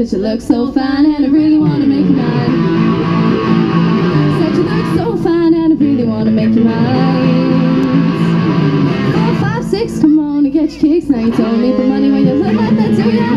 'cause you look so fine and I really wanna make you mine. Said you look so fine and I really wanna make you mine. 4, 5, 6, come on and get your kicks. Now you don't need the money when you look like that, do ya?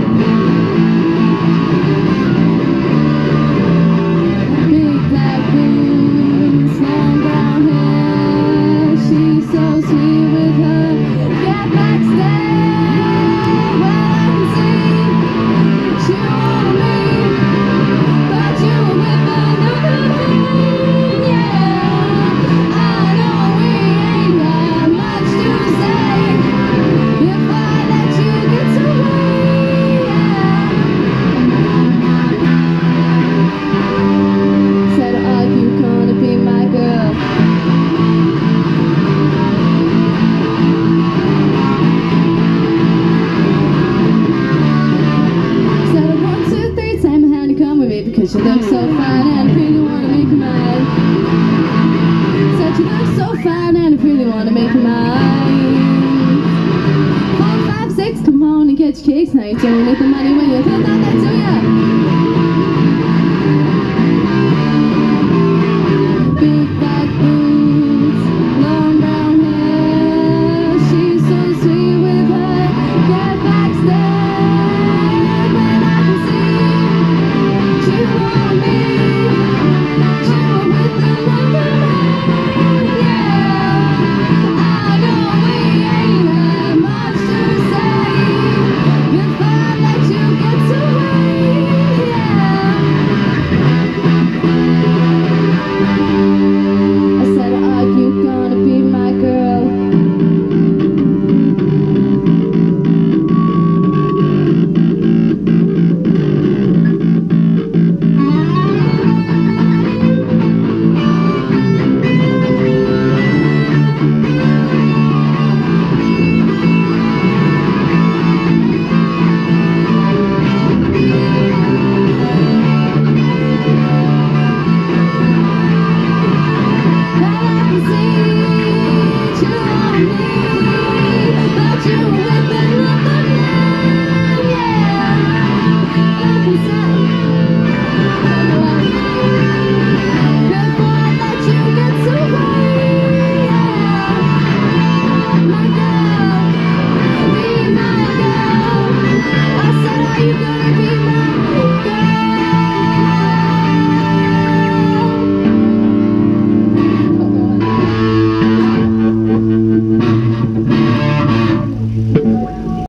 Big black boots, long brown hair. She's so sweet with her get backstage. Well, I can see she wanted me, but you were with another man. Yeah, I know we ain't got much to say if I let you get away. Yeah. Said, are you gonna be my girl? Said, 1, 2, 3, take my hand and come with me because you look so fine and I really wanna make you mine. Said you look so fine and I really wanna make you mine. 4, 5, 6, come on and get your kicks. Now you don't need the money when you look like that, do ya? Big black boots, long brown hair. She's so sweet with her get backstage. When I can see she wanted me, she was with another man. Yeah, I know we ain't got much to say if I let you get away. Yeah. I said, are you gonna be my girl? Well, I can see you want me, but you